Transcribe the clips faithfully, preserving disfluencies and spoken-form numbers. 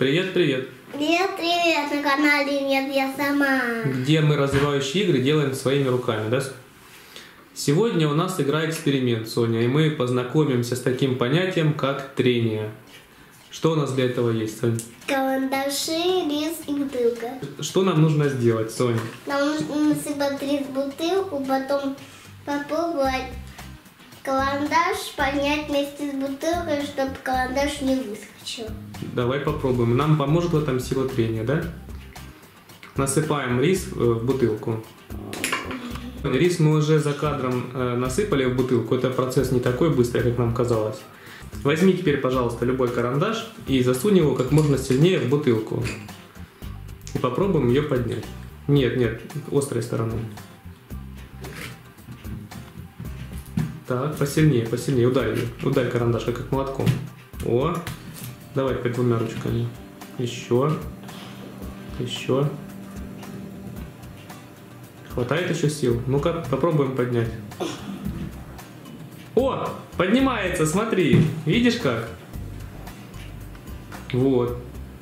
Привет, привет. Привет, привет, на канале Нет, я сама. Где мы развивающие игры делаем своими руками, да? Сегодня у нас игра эксперимент, Соня, и мы познакомимся с таким понятием, как трение. Что у нас для этого есть, Соня? Карандаши, рис и бутылка. Что нам нужно сделать, Соня? Нам нужно насыпать рис в бутылку, потом попробовать карандаш поднять вместе с бутылкой, чтобы карандаш не выскочил. Давай попробуем. Нам поможет в этом сила трения, да? Насыпаем рис в бутылку. Рис мы уже за кадром насыпали в бутылку. Это процесс не такой быстрый, как нам казалось. Возьми теперь, пожалуйста, любой карандаш и засунь его как можно сильнее в бутылку. И попробуем ее поднять. Нет, нет, острой стороной. Так, посильнее, посильнее. Ударь ее. Ударь карандашкой, как молотком. О, давай теперь двумя ручками. Еще. Еще. Хватает еще сил? Ну-ка, попробуем поднять. О, поднимается, смотри. Видишь как? Вот.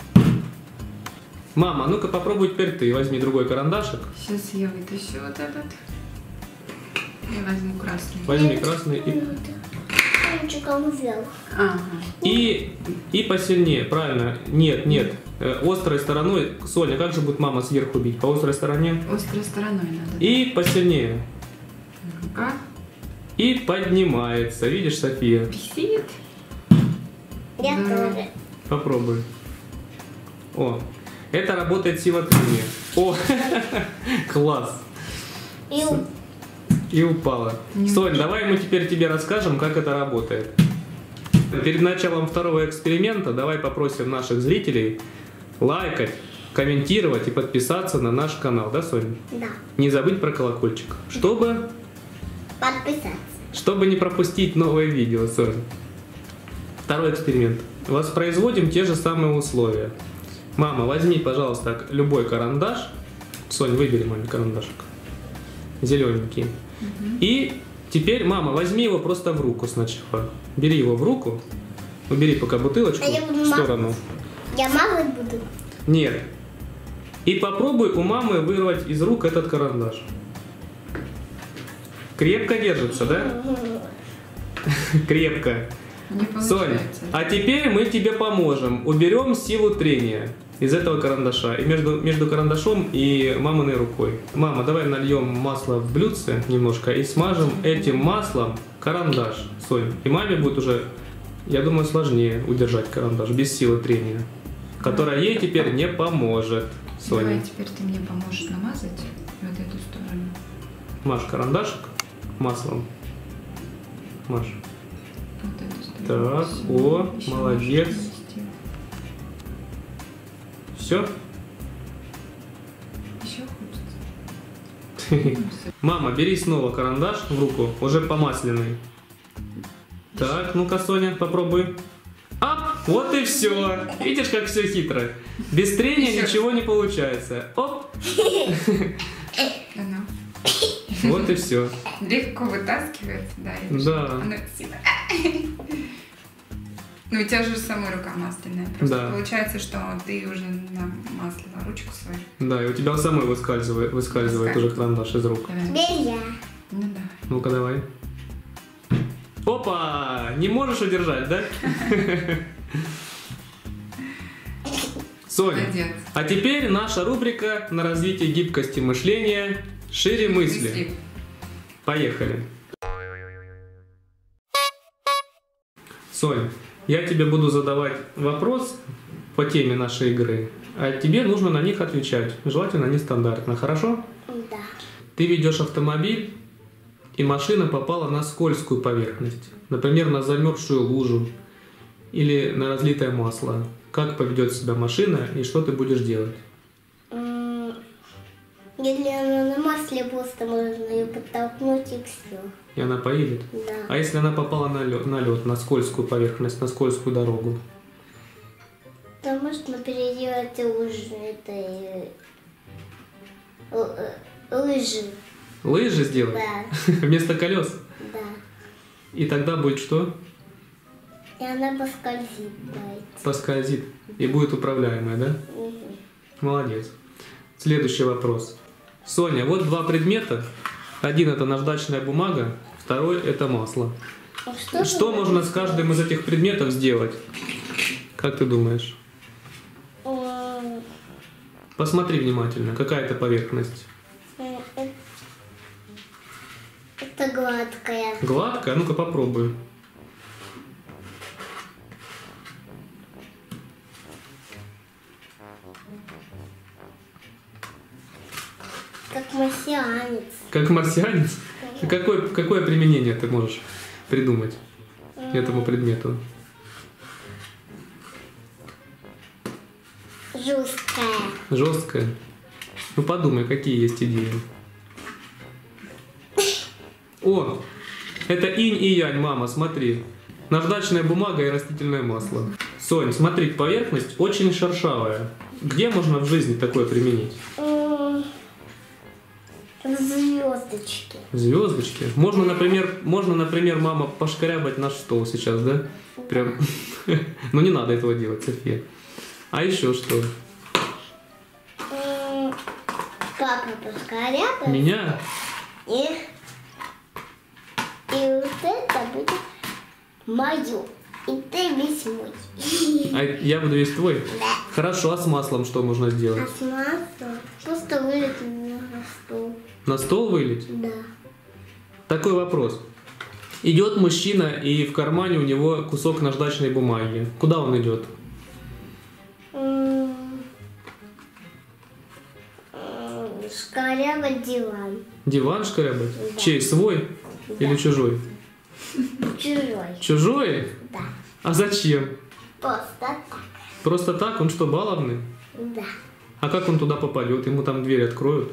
Мама, ну-ка попробуй теперь ты. Возьми другой карандашик. Сейчас я вытащу вот этот. Я возьму красный. Возьми красный и... Кончиком вверх. Ага. И, и посильнее, правильно. Нет, нет. Э, острой стороной. Соня, как же будет мама сверху бить? По острой стороне? Острой стороной надо. И посильнее. Ну-ка. И поднимается. Видишь, София? Висит. Я Да. тоже. Попробуй. О, это работает сила трения. О, класс. И И упала. Не Сонь, давай мы теперь тебе расскажем, как это работает. Перед началом второго эксперимента давай попросим наших зрителей лайкать, комментировать и подписаться на наш канал, да, Соня? да, Не забыть про колокольчик, чтобы, подписаться. чтобы не пропустить новые видео, Соня. Второй эксперимент. Воспроизводим те же самые условия. Мама, возьми, пожалуйста, любой карандаш. Сонь, выбери мой карандашик. Зелененький. Угу. И теперь, мама, возьми его просто в руку сначала. Бери его в руку. Убери пока бутылочку А я буду в сторону. Я мазать буду. Нет. И попробуй у мамы вырвать из рук этот карандаш. Крепко держится, да? Крепко. Не Соня, получается. а теперь мы тебе поможем. Уберем силу трения из этого карандаша. И между, между карандашом и маминой рукой. Мама, давай нальем масло в блюдце немножко и смажем этим маслом карандаш, Сонь. И маме будет уже, я думаю, сложнее удержать карандаш без силы трения, которая ей теперь не поможет, Соня. Давай теперь ты мне поможешь намазать вот эту сторону. Маш карандашик маслом. Маш. Вот эту сторону. Так, Всё. о, Ещё молодец. можешь нанести. Все? Еще хочется. Мама, бери снова карандаш в руку, уже помасленный. Так, ну-ка, Соня, попробуй. Ап, вот и все. Видишь, как все хитро. Без трения Ещё. ничего не получается. Оп, Оно вот и все. легко вытаскивается, да? я вижу. Да. Оно сильно. Ну, у тебя же самой рука масляная. Просто Да. получается, что ты уже намаслила ручку свою. Да, и у тебя у самой выскальзывает, выскальзывает уже карандаш из рук. Давай. Теперь я. Ну да. Ну-ка, давай. Опа! Не можешь удержать, да? Соня, Молодец. а теперь наша рубрика на развитие гибкости мышления «Шире мысли». Мысли. Поехали. Сонь, я тебе буду задавать вопрос по теме нашей игры, а тебе нужно на них отвечать, желательно нестандартно, хорошо? Да. Ты ведешь автомобиль, и машина попала на скользкую поверхность, например, на замерзшую лужу или на разлитое масло. Как поведет себя машина и что ты будешь делать? М, Если она на масле, просто можно ее подтолкнуть и все. И она поедет? Да. А если она попала на лед, на лед, на скользкую поверхность, на скользкую дорогу? То можно переделать лыжи, это э, л- э, лыжи. Лыжи сделать? Да, Вместо колес? да. И тогда будет что? И она поскользит. Давайте. Поскользит и будет управляемая, да? Угу. Молодец. Следующий вопрос. Соня, вот два предмета. Один это наждачная бумага, второй это масло. А что Что можно с каждым из этих предметов сделать? Как ты думаешь? М, Посмотри внимательно, какая это поверхность. э, э, Это гладкая. Гладкая? Ну-ка попробуй. Как марсианец. Как марсианец? Какое, какое применение ты можешь придумать этому предмету? Жесткая. Жесткое? Ну подумай, какие есть идеи. О, это инь и янь, мама, смотри. Наждачная бумага и растительное масло. Сонь, смотри, поверхность очень шершавая. Где можно в жизни такое применить? М, Звездочки. Звездочки. Можно, например, можно, например, мама, пошкарябать наш стол сейчас, да? Прям. Но не надо этого делать, София. А еще что? М, Папа поскорябает. Меня? И, и вот это будет мое. И ты весь мой. А я буду весь твой? Да. Хорошо, а с маслом что можно А сделать? с маслом просто вылить на стол. На стол вылить? Да. Такой вопрос. Идет мужчина, и в кармане у него кусок наждачной бумаги. Куда он идет? М, м, Шкарябать диван. Диван шкарябать? Да. Чей, свой или чужой? Чужой. Чужой? Да. А зачем? Просто так. Просто так? Он что, баловный? Да. А как он туда попадет? Ему там дверь откроют?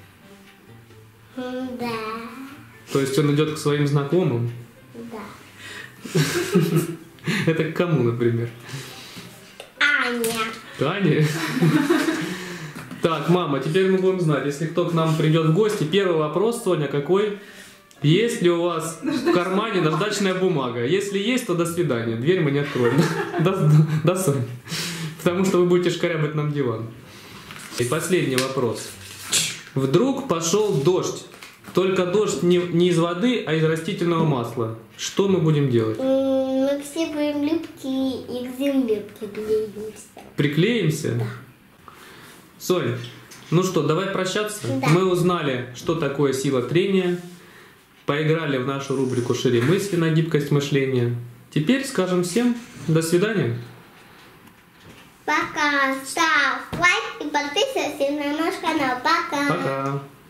М, Да. То есть он идет к своим знакомым? Да. Это к кому, например? Аня. К Ане? Так, мама, теперь мы будем знать, если кто к нам придет в гости. Первый вопрос, Соня, какой? Есть ли у вас в кармане наждачная бумага? Если есть, то до свидания. Дверь мы не откроем. Да, да, Соня. Потому что вы будете шкарябать нам диван. И последний вопрос. Вдруг пошел дождь. Только дождь не, не из воды, а из растительного масла. Что мы будем делать? М, Мы все будем липкие и к земле приклеимся. Приклеимся? Да. Соня, ну что, давай прощаться? Да. Мы узнали, что такое сила трения. Поиграли в нашу рубрику «Шире мысли» на гибкость мышления. Теперь скажем всем до свидания. Пока. Ставь лайк и подписывайся на наш канал. Пока. Пока.